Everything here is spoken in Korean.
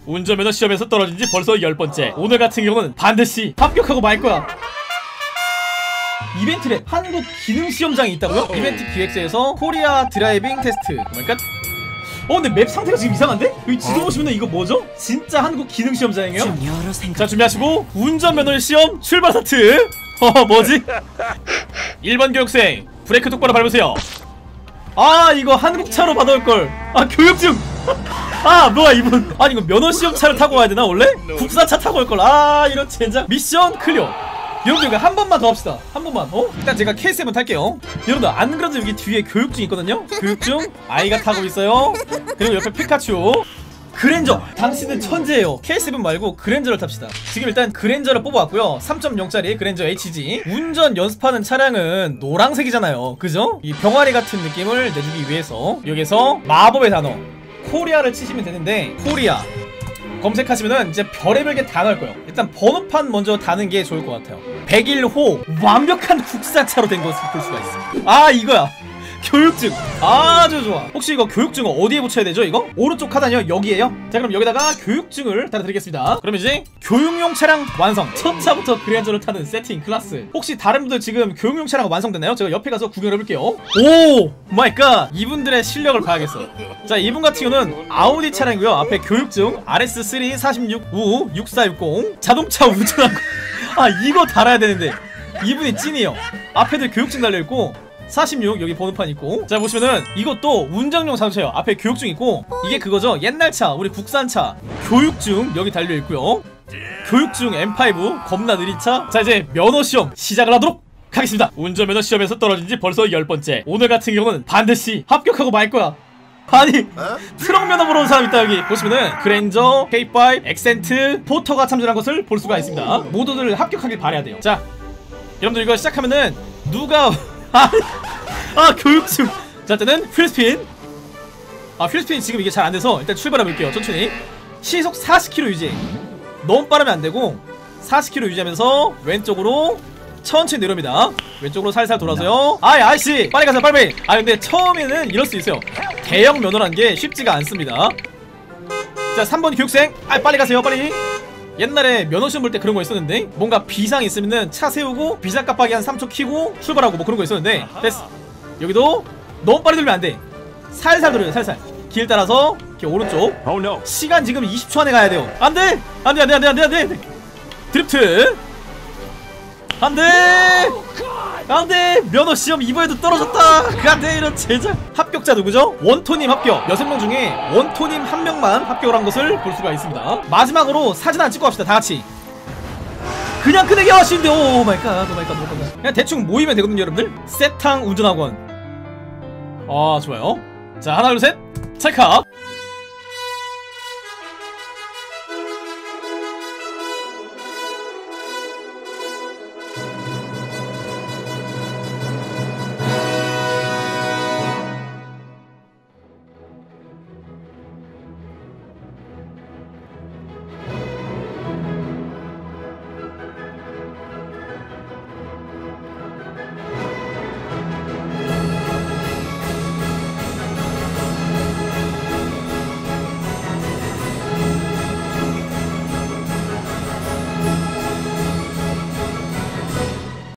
운전면허 시험에서 떨어진 지 벌써 10번째. 오늘 같은 경우는 반드시 합격하고 말 거야. 이벤트래. 한국 기능시험장이 있다고요? 이벤트 기획서에서 코리아 드라이빙 테스트. 그러니까 근데 맵 상태가 지금 이상한데? 여기 지도 보시면은 이거 뭐죠? 진짜 한국 기능시험장이에요? 자, 준비하시고 운전면허 시험 출발 스타트. 뭐지? 1번 교육생 브레이크 똑바로 밟으세요. 아, 이거 한국차로 받아올걸. 아, 교육증. 아, 뭐야 이분. 아니, 이거 면허시험차를 타고 와야 되나 원래? 국산차 타고 올걸. 아, 이런 젠장. 미션 클리어. 여러분들 이거 한 번만 더 합시다. 한 번만. 일단 제가 K7 탈게요. 여러분들 안 그래도 여기 뒤에 교육증 있거든요. 교육증 아이가 타고 있어요. 그리고 옆에 피카츄. 그랜저. 당신은 천재예요. K7 말고 그랜저를 탑시다. 지금 일단 그랜저를 뽑아왔고요. 3.0짜리 그랜저 HG. 운전 연습하는 차량은 노란색이잖아요, 그죠? 이 병아리 같은 느낌을 내주기 위해서 여기서 마법의 단어 코리아를 치시면 되는데, 코리아 검색하시면은 이제 별의별 게 다 나올 거예요. 일단 번호판 먼저 다는 게 좋을 것 같아요. 101호 완벽한 국산차로 된 것을 볼 수가 있어. 아, 이거야. 교육증. 아주 좋아. 혹시 이거 교육증은 어디에 붙여야 되죠? 이거? 오른쪽 하단이요? 여기에요? 자, 그럼 여기다가 교육증을 달아드리겠습니다. 그럼 이제 교육용 차량 완성. 첫 차부터 그랜저를 타는 세팅 클래스. 혹시 다른 분들 지금 교육용 차량 완성됐나요? 제가 옆에 가서 구경을 해볼게요. 오 마이 갓. 이분들의 실력을 봐야겠어. 자, 이분 같은 경우는 아우디 차량이고요. 앞에 교육증 RS3 46 6460 자동차 운전하고 아, 이거 달아야 되는데 이분이 찐이에요. 앞에도 교육증 달려있고 46 여기 번호판 있고. 자, 보시면은 이것도 운전용 자동차예요. 앞에 교육증 있고. 이게 그거죠, 옛날 차, 우리 국산차. 교육증 여기 달려있고요. 교육증 M5 겁나 느린 차. 자, 이제 면허시험 시작을 하도록 하겠습니다. 운전면허 시험에서 떨어진 지 벌써 10번째. 오늘 같은 경우는 반드시 합격하고 말 거야. 아니, 트럭 면허 보러 온 사람 있다. 여기 보시면은 그랜저, K5, 엑센트, 포터가 참전한 것을 볼 수가 있습니다. 모두들 합격하길 바라야 돼요. 자, 여러분들 이거 시작하면은 누가 교육증. 자, 일단은 휠스핀. 휠스핀 지금 이게 잘 안돼서 일단 출발해 볼게요. 천천히 시속 40km 유지. 너무 빠르면 안되고 40km 유지하면서 왼쪽으로 천천히 내려옵니다. 왼쪽으로 살살 돌아서요. 아이씨 빨리 가세요, 빨리. 근데 처음에는 이럴 수 있어요. 대형 면허란 게 쉽지가 않습니다. 자, 3번 교육생 빨리 가세요, 빨리. 옛날에 면허시험 볼 때 그런 거 있었는데, 뭔가 비상이 있으면은 차 세우고 비상 깜빡이 한 3초 키고 출발하고 뭐 그런 거 있었는데, 됐어. 여기도 너무 빨리 돌면 안돼. 살살 돌려요, 살살. 길 따라서 이렇게 오른쪽. 시간 지금 20초 안에 가야 돼요. 안돼! 안돼! 드리프트. 안돼! 면허시험 이번에도 떨어졌다. 안돼, 이런 제작. 합격자 누구죠? 원토님 합격. 6명 중에 원토님 1명만 합격을 한 것을 볼 수가 있습니다. 마지막으로 사진 한 찍고 합시다, 다같이. 그냥 끄내기 하시는데, 오마이갓. 그냥 대충 모이면 되거든요, 여러분들. 세탕 운전학원. 좋아요. 자, 하나 둘 셋 찰칵.